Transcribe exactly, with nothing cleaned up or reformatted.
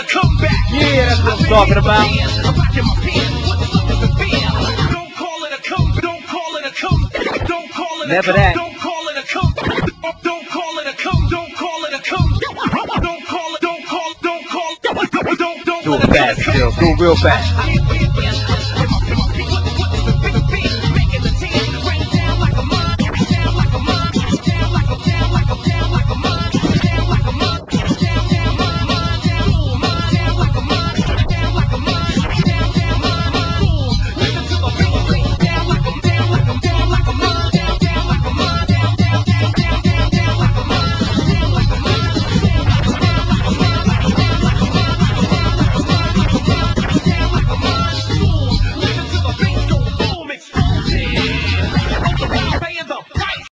Yeah, that's what I'm talking about. Never that. Don't call it a come. Don't call it a come. Don't call it a come. Don't call it. Don't call. Don't call. Don't don't. Do it fast, Skilz. Do it real fast.